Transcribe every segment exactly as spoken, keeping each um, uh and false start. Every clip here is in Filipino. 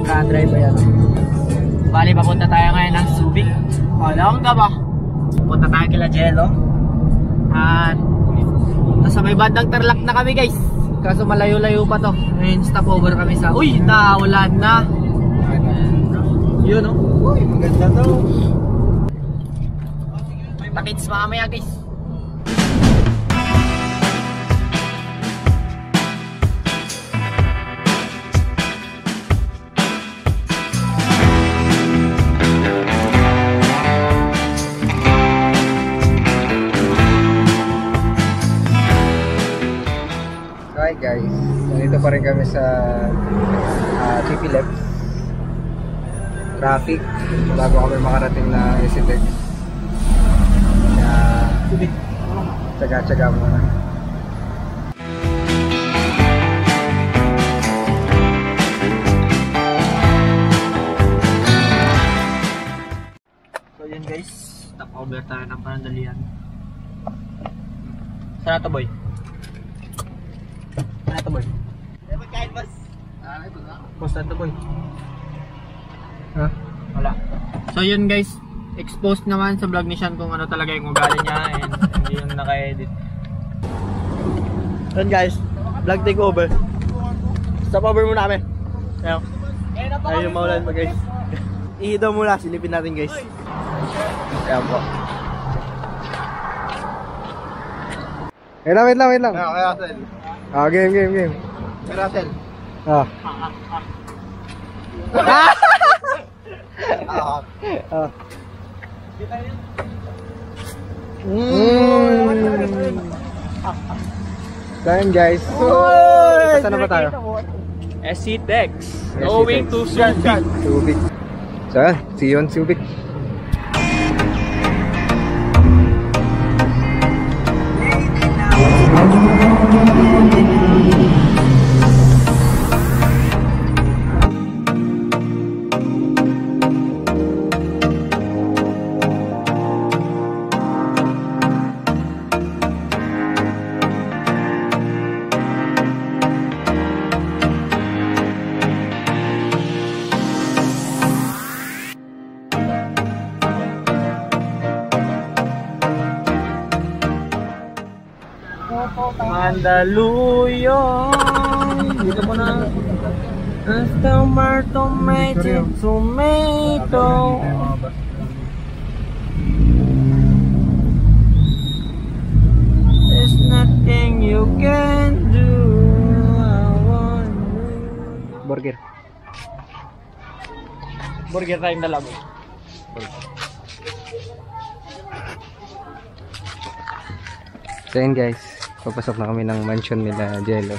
nagka-drive. Ayan. Bali, papunta tayo ngayon ng Subic. O, naong ka ba? Punta tayo kila Jello. At nasa may bandang Tarlac na kami guys. Kaso malayo-layo pa to. Ngayon stopover kami sa... Uy, naulan na. Yun o. Oh. Uy, maganda to. May pakits mamaya guys. Hi guys, nandito pa rin kami sa uh, T P Left traffic bago kami makarating na S C T E C. Kaya tsaga-tsaga muna. So yun guys, stop over tayo ng panandalian. Saan na to boy? Ano ito boy? Ano magkain boss? Ah, ito na. Boss na ito boy. Ha? Wala. So yun guys, exposed naman sa vlog ni Sean kung ano talaga yung ugali niya and hindi yung naka-edit. Yun guys, vlog take over. Stop over muna kami. Ayun. Ayun yung maulan pa guys. Ihidaw muna, silipin natin guys. Ayan po. Wait lang, wait lang, wait lang. Okay, Russell. Ah, game, game, game. Okay, Russell. Ah. Ah! Ah. Mm. So yun guys. Saan na ba tayo? S C T E C. Going to Subic. Subic. So, see you on Subic. Mandaluyong. Dito mo na. Tomato, tomato, tomato. There's nothing you can do. I want you. Burger. Burger tayong dalawa. So yun guys, papasok na kami ng mansion nila Jello.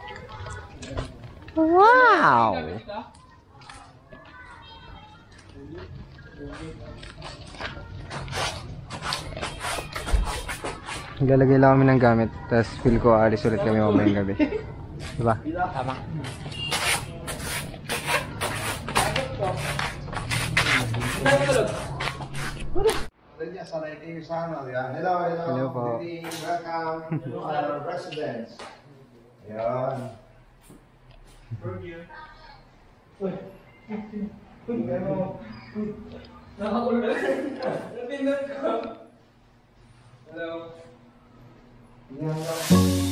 Wow! Lalagay lang kami ng gamit, tapos feel ko alis ulit kami mamayang gabi. Diba? Tama. Hello, hello po. Welcome to our residence. Ayan. Uy. Uy, pero... Nakakulog. Natindan ko. Hello. Yan lang.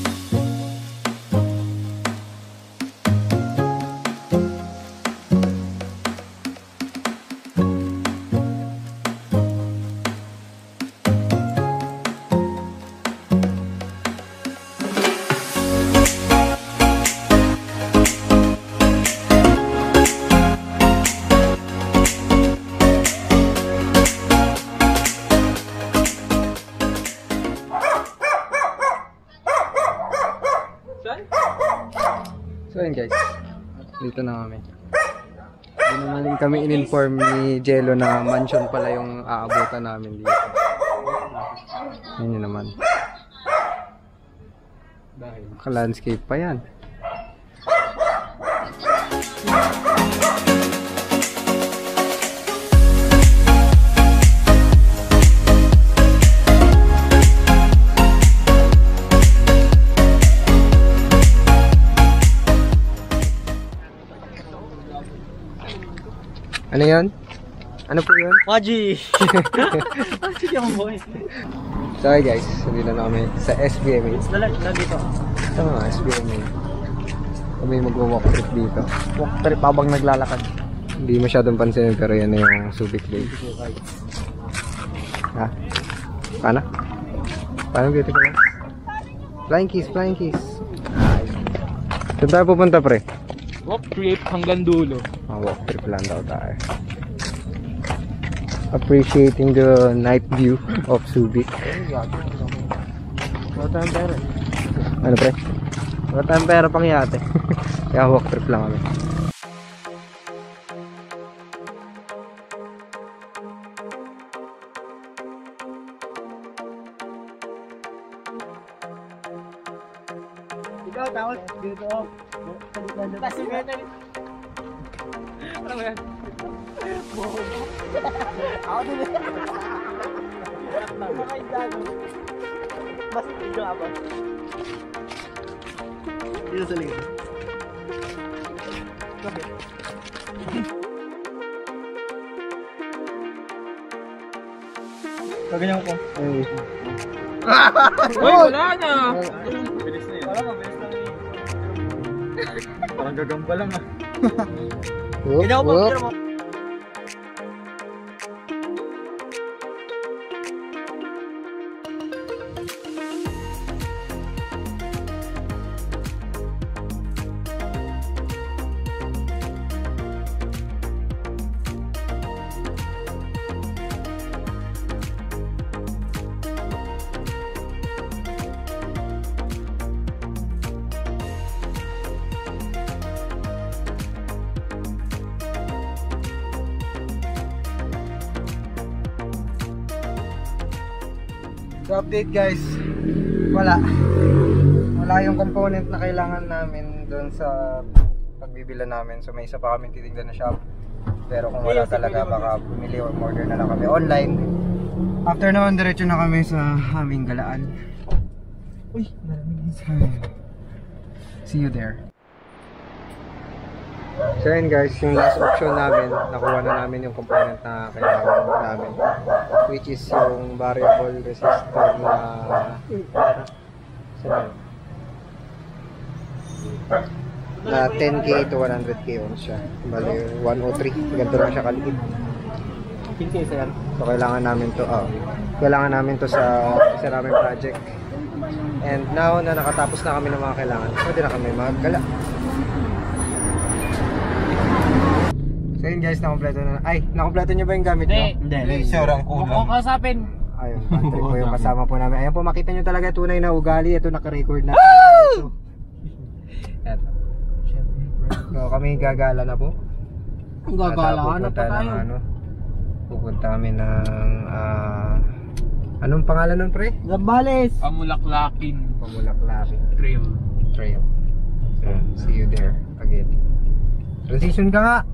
So yun guys, dito na kami. Hindi naman kami in-inform ni Jello na mansion pala yung aabutan namin dito. Yun yun naman. Naka-landscape pa yan. Ano yun? Ano po yun? Maji! Sige mo boy. So hi guys, nandito na kami sa S B M A. Dala, dala dito. Ito nga, S B M A. Kami magwa-walk trip dito. Walk trip habang naglalakad. Hindi masyadong pansinin pero yan na yung Subic Bay. Ha? Paano? Paano dito ko? Flying kiss, flying kiss. Saan tayo pupunta pre? Walk trip hanggang dulo. Ah, walk trip lang daw tayo. Appreciating the night view of Subic. Wala tayong pera. Ano pre? Wala tayong pera pang yate. Kaya walk trip lang kami. Ikaw, tawag dito. Kasi ganda. Ano ba yan? Ako din. Mas dito ako. Dito sa likod. Kaganyan ko. Uy, wala na! Bilis na yun. Wala, mabilis lang yun. Parang gagamba lang ah. Whoop, Ganyan ko whoop. mo. So update guys, wala wala yung component na kailangan namin doon sa pagbibila namin. So may isa pa kami titignan na shop, pero kung wala talaga baka bumili or order na lang kami online. After naman diretso na kami sa aming galaan. Uy, maraming isa. See you there. So yun guys, yung last option namin, nakuha na namin yung component na kailangan namin, which is yung variable resistor na saan na ten K to one hundred K ohms siya. Bali one oh three, ganito lang siya kaliit. fifteen K isa yan. So kailangan namin to, oh, kailangan namin to sa isa namin project. And now na nakatapos na kami ng mga kailangan, pwede na kami maggala. So yun guys, nakompleto na. Ay, nakompleto nyo ba yung gamit nyo? Hindi. Laser ang Huwag kulang. mo kasapin. Ayun, Patrick po yung kasama po namin. Ayun po, makita nyo talaga tunay na ugali. Ito naka-record na. Ito. Ito. So kami gagala na po. Gagala At, uh, na pa pupunta ng tayo. Ano, pupunta kami ng ah, anong pangalan nun pre? Zambales. Pamulaklakin. Pamulaklakin Trail. Trail. So, see you there again. Transition ka nga.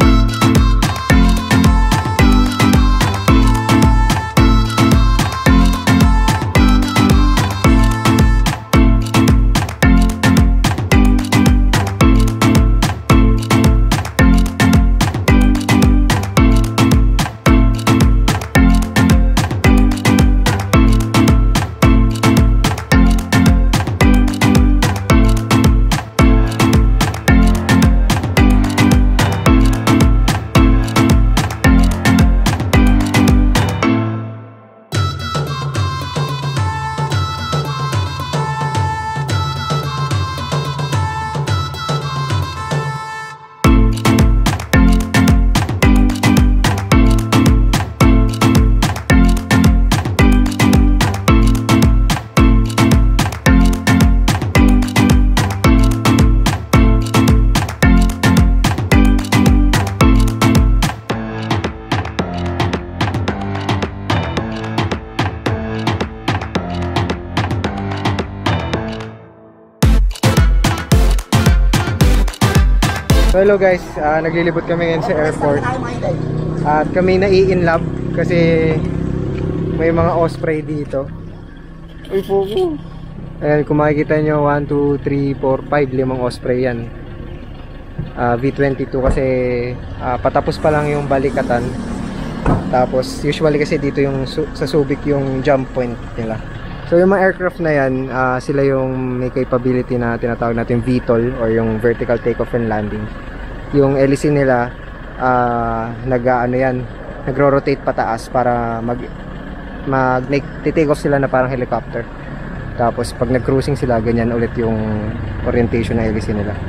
So hello guys, uh, naglilibot kami ngayon sa airport. At kami nai-inlove kasi may mga osprey dito. Uy po po. Ayan, kung makikita nyo, one, two, three, four, five, limang osprey yan. uh, V twenty-two kasi uh, patapos pa lang yung balikatan. Tapos usually kasi dito yung su sa Subic yung jump point nila. So yung mga aircraft na yan, uh, sila yung may capability na tinatawag natin V TOL or yung vertical takeoff and landing. Yung L E C nila uh, nag ano yan, nagro-rotate pataas para mag mag take off sila na parang helicopter. Tapos pag nag-cruising sila, ganyan ulit yung orientation ng L E C nila.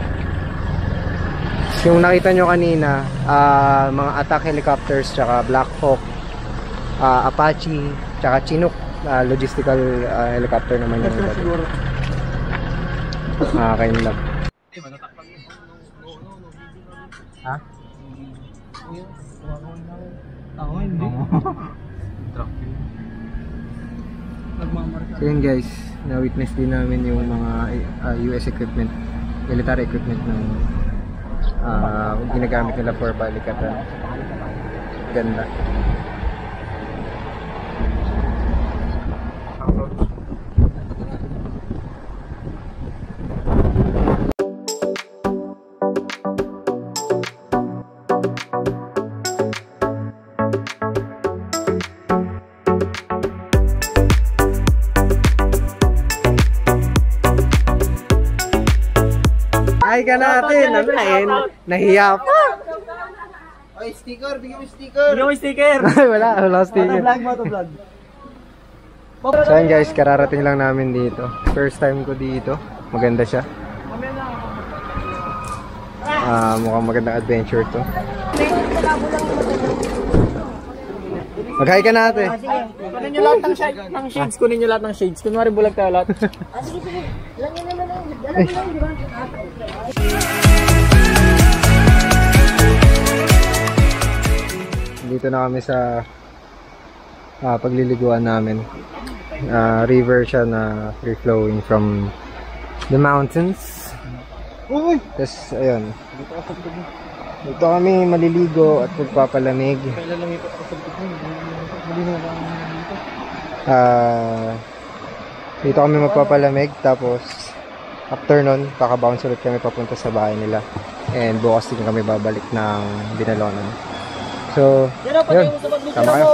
Yung nakita nyo kanina, uh, mga attack helicopters, tsaka Black Hawk, uh, Apache, tsaka Chinook, uh, logistical uh, helicopter naman yung iba. Ah, kain lang. Ha? Ako hindi. So yun guys, na-witness din namin yung mga uh, U S equipment, military equipment ng uh, ginagamit nila for balikatan. Ganda. Ay ka natin, ano na nahiya pa. Oy, sticker, bigyan mo sticker. Bigyan mo sticker. Ay, wala, wala sticker. Vlog mo to vlog. So yun guys, kararating lang namin dito. First time ko dito. Maganda siya. Ah, uh, mukhang magandang adventure to. Mag-hi ka natin. Kunin nyo lahat ng shades, ng shades. Kunin nyo lahat ng shades. Kunwari bulag tayo lahat. Ah, sige, sige. Alam nyo naman lang. Alam mo lang, di ba? Dito na kami sa ah, pagliliguan namin. Uh, river siya na free flowing from the mountains. Tapos, ayun. Dito kami maliligo at magpapalamig. Uh, dito kami magpapalamig. Tapos, after nun, kakabounce ulit kami papunta sa bahay nila. And bukas din kami babalik ng Binalonan. So, yun. Tama kayo.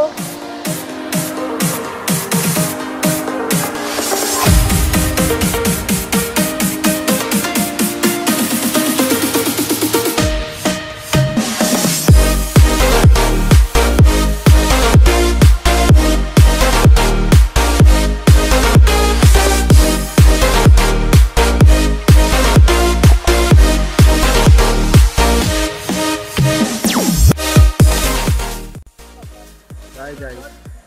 Hi guys.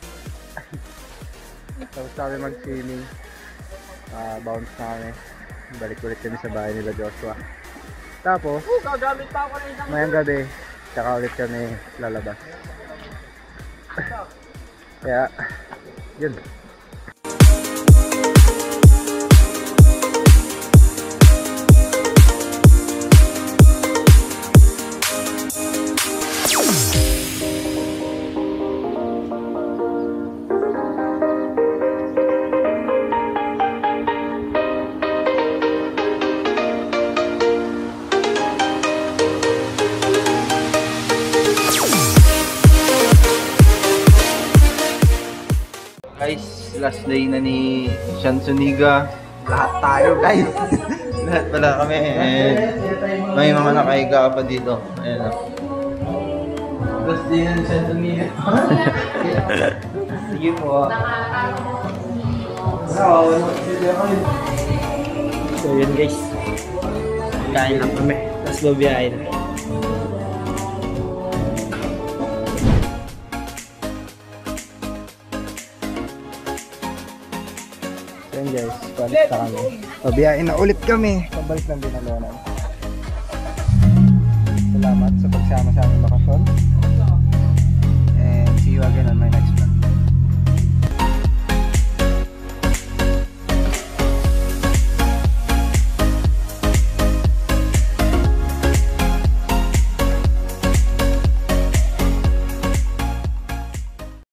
Tapos kami mag-swimming. Uh, bounce na kami. Balik ulit kami sa bahay nila Joshua. Tapos, mayang gabi, tsaka ulit kami lalabas. Kaya, yun. Guys, last day na ni Sean Zuniga. Lahat tayo guys. Lahat pala kami. And may mga nakahiga pa dito. Ayan o. Last day na ni Sean Zuniga. Sige po. So yun guys. Kain lang kami. Tapos babiyahin. Yan guys, palis na kami. Pabiyain na ulit kami. Pabalik ng Binalonan. Salamat sa pagsama sa aming bakasyon.